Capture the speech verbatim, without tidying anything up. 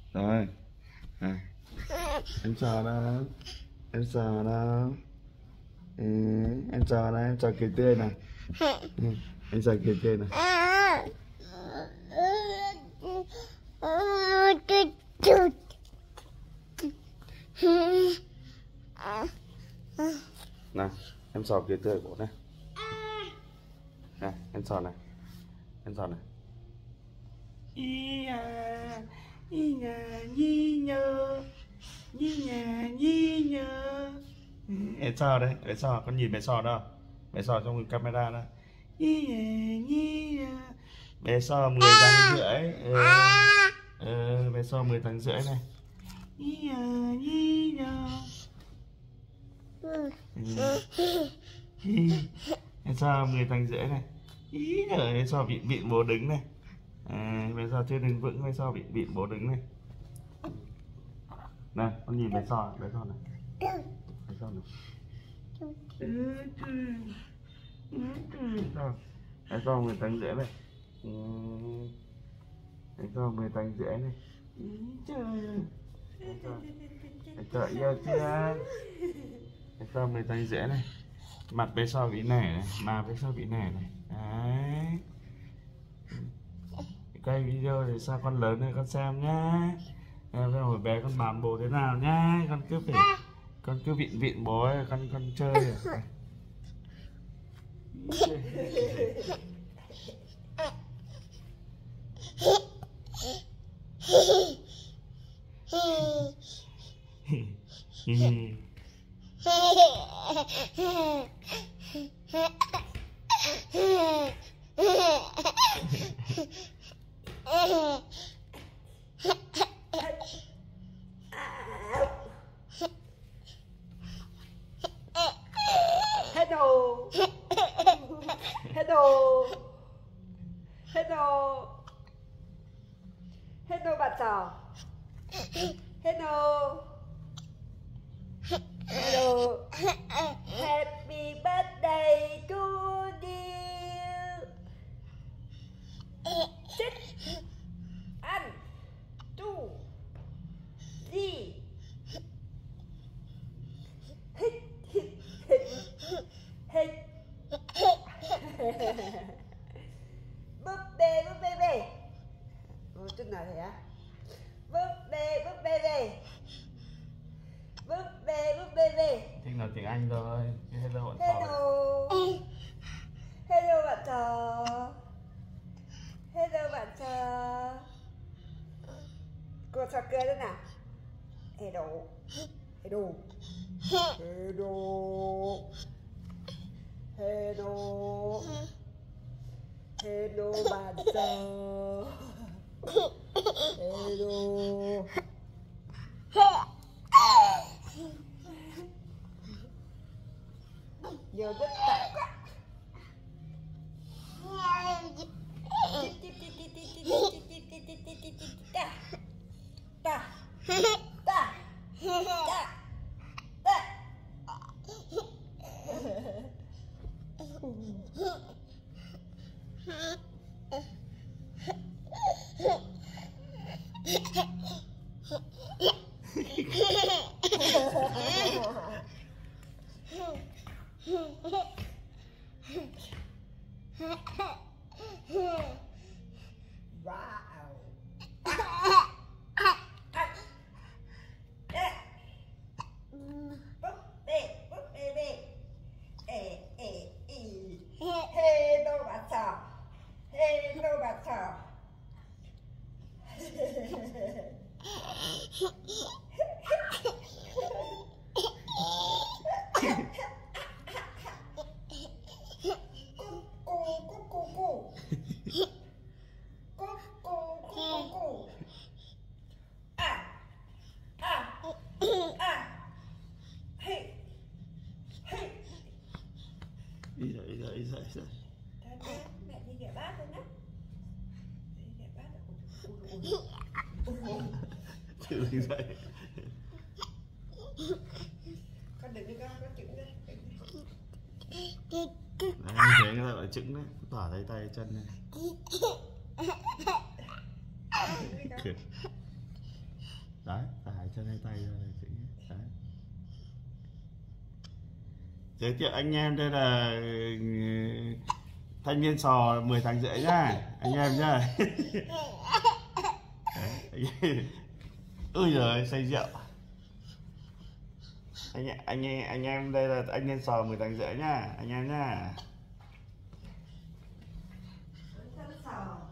Rồi à, em sờ đó, em sờ đó. Ừ, em sờ đây, em sờ cười tươi này. Ừ, em sờ cười tươi này. Nào, em sờ cười tươi của này. Này, em sờ này, em sờ này. Ý à, ý nhà, nhi nhớ, nhi nhà, nhi nhớ. Em sờ đây, em sờ, con nhìn bé sờ đâu? Bé sờ trong camera đó. Nhi nhà, nhi nhớ. Bé sờ mười tháng rưỡi. Ừ. Ừ, bé sờ mười tháng rưỡi này. Nhi nhà, nhi nhớ. Ừ. Em sờ mười tháng rưỡi này. Ý rồi, em sờ bị bị bố đứng này. À, bé sò chưa đứng vững, bé sò bị bị bố đứng này. Này, con nhìn bé sò, bé sò này. Bé sò này. Bé sò mười tháng rưỡi này. Bé sò mười tháng rưỡi này. Trời. Bé sò yêu chưa? Bé sò mười tháng rưỡi này. Mặt bé sò bị nẻ này, mà bé sò bị nẻ này. Đấy. Quay video để sao con lớn này con xem nhá. Em hồi bé con bám bố thế nào nhá. Con cứ phải con cứ vịn vịn bố ấy, con con chơi à. Hello. Hello. Hello. Hello bạn trò. Hello. Hello. Happy birthday to you. Chết. Ăn. Tu. Gì. Hít. Hít. Hít. Hít. Búp bê búp bê bê. Ủa chút nào thế á? Búp bê búp bê bê. Búp bê búp bê bê. Thích nói tiếng Anh thôi. Hello bạn Hello. Hello bạn trò. Hello bạn trò. Cô trò cười nữa nào. Hello. Hello. Hello. Hello. Hello bạn trò. Hello. Nhiều rất tặng quá. Ta ta ta ta. Wow. Búp bê, búp bê bê. Ê, ê, ê. Hello bạn trò. Hello bạn trò. Đi dậy, đi dậy, đi dậy, đi dậy. Mẹ đi rửa bát thôi nhá. Đi rửa bát rồi. Tự đi dậy. Con đừng đi con, con chững đây. Đấy, như thế người ta gọi là chững đấy. Tỏa tay tay chân này. Đấy, phải chân hai tay ra này chữ. Đấy. Giới thiệu anh em, đây là thanh niên sò mười tháng rưỡi nhá anh em nhá. Ui giời, say rượu. Anh anh anh em đây là anh niên sò mười tháng rưỡi nhá anh em nhá. Sò